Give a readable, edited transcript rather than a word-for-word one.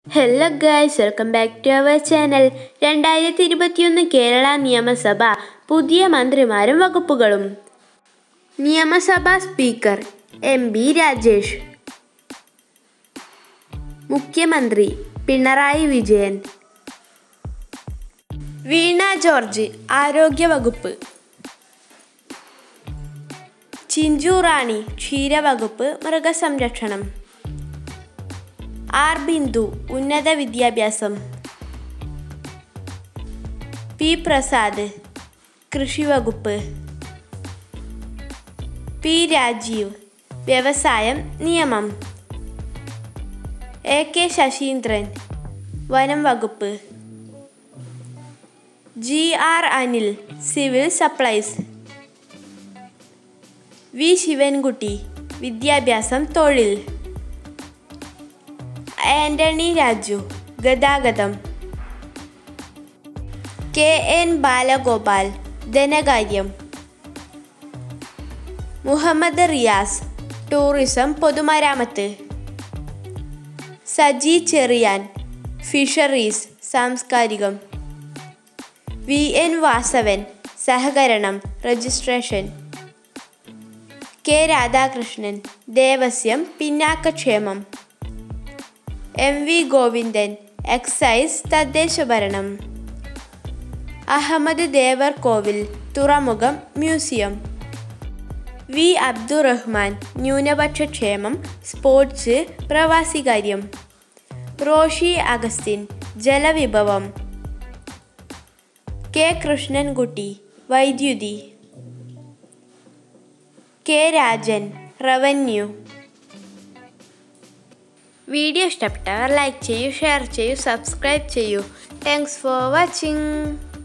Hello guys, welcome back to our channel. 2021 Kerala നിയമസഭ പുതിയ മന്ത്രിമാരും വകുപ്പുകളും. നിയമസഭാ സ്പീക്കർ MP രാജേഷ്, മുഖ്യമന്ത്രി പിണറായി വിജയൻ. വീണ ജോർജ് ആരോഗ്യ വകുപ്പ്. ചിഞ്ചു റാണി ക്ഷീരവകുപ്പ് മൃഗസംരക്ഷണം. ആർ ബിന്ദു ഉന്നത വിദ്യാഭ്യാസം. പി പ്രസാദ് കൃഷി വകുപ്പ്. പി രാജീവ് വ്യവസായം നിയമം. AK ശശീന്ദ്രൻ വനം വകുപ്പ്. GR Anil civil supplies. V Sivankutty വിദ്യാഭ്യാസം തൊഴിൽ. ആന്റണി രാജു ഗതാഗതം. KN ബാലഗോപാൽ ധനകാര്യം. മുഹമ്മദ് റിയാസ് ടൂറിസം പൊതുമരാമത്ത്. സജി ചെറിയാൻ ഫിഷറീസ് സാംസ്കാരികം. VN വാസവൻ സഹകരണം രജിസ്ട്രേഷൻ. K രാധാകൃഷ്ണൻ ദേവസ്യം പിന്നാക്കക്ഷേമം. MV ഗോവിന്ദൻ എക്സൈസ് തദ്ദേശഭരണം. അഹമ്മദ് ദേവർകോവിൽ തുറമുഖം മ്യൂസിയം. V അബ്ദുറഹ്മാൻ ന്യൂനപക്ഷ ക്ഷേമം സ്പോർട്സ് പ്രവാസികാര്യം. റോഷി അഗസ്റ്റിൻ ജലവിഭവം. K കൃഷ്ണൻകുട്ടി വൈദ്യുതി. K Rajan revenue. വീഡിയോ ഇഷ്ടപ്പെട്ടവർ ലൈക്ക് ചെയ്യൂ, ഷെയർ ചെയ്യൂ, സബ്സ്ക്രൈബ് ചെയ്യൂ. Thanks for watching.